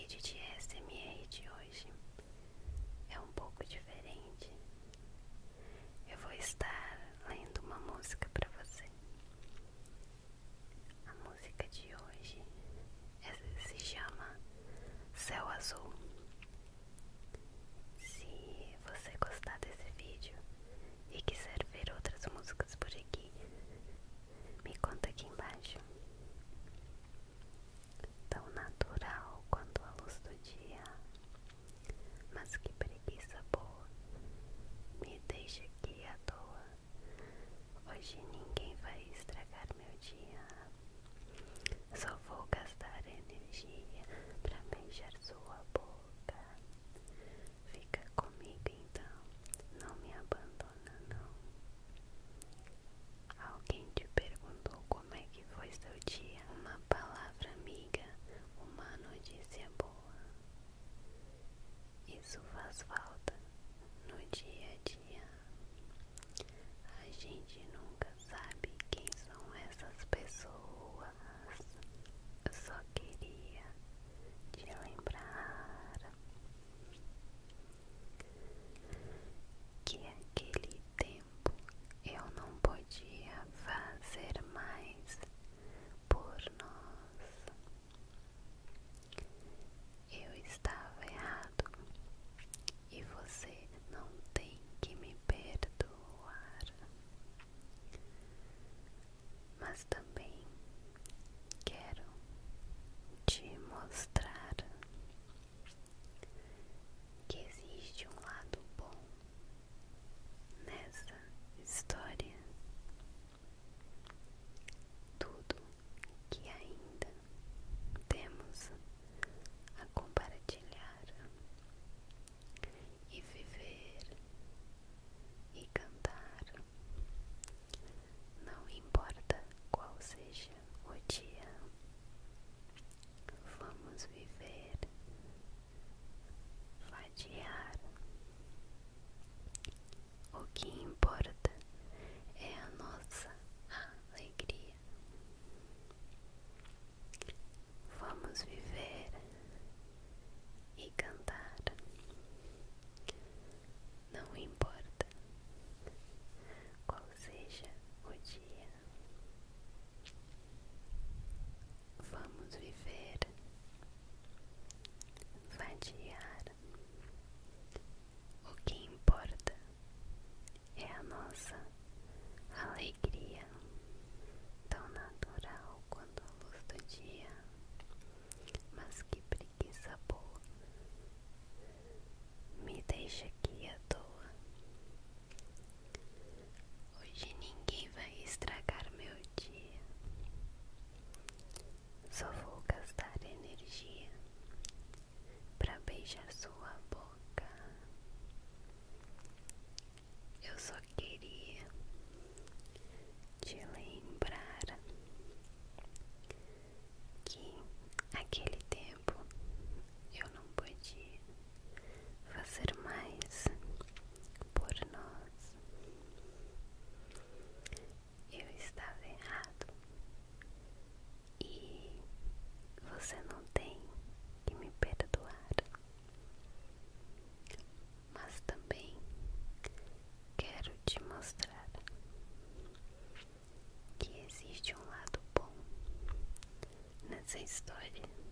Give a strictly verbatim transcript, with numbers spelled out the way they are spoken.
vídeo de A S M R de hoje é um pouco diferente. Eu vou estar lendo uma música para você. A música de hoje se chama Céu Azul. Se você gostar desse vídeo e quiser ver outras músicas por aqui, me conta aqui embaixo. Tão natural quanto a luz do dia, mas que preguiça boa, me deixa aqui à toa. Hoje ninguém vai estragar meu dia, só vou gastar energia pra beijar sua boca. Fica comigo então, não me abandona não. Alguém te perguntou como é que foi seu dia? Uma palavra amiga, uma notícia boa. Isso faz falta no dia a dia. A gente nunca sabe quem são essas pessoas. Eu só queria te lembrar que aquele tempo eu não podia fazer mais por nós. Eu estava errado e você não tem que me perdoar. Mas também quero te mostrar que existe um lado bom nessa história. Tudo que ainda temos a compartilhar e viver e cantar, não importa qual seja o dia. Vamos viver, vadiar. O que importa é a nossa alegria. Vamos viver e cantar. Não importa qual seja o dia. Vamos viver, vadiar. O que importa é a nossa alegria, tão natural quanto a luz do dia, mas que preguiça boa, me deixa aqui à toa. Hoje ninguém vai estragar meu dia, só vou gastar energia pra beijar sua boca. Eu só queria te lembrar que aquele tempo eu não podia fazer mais por nós. Eu estava errado e você não tem que me perdoar. Mas também quero te mostrar que existe um lado bom nessa história.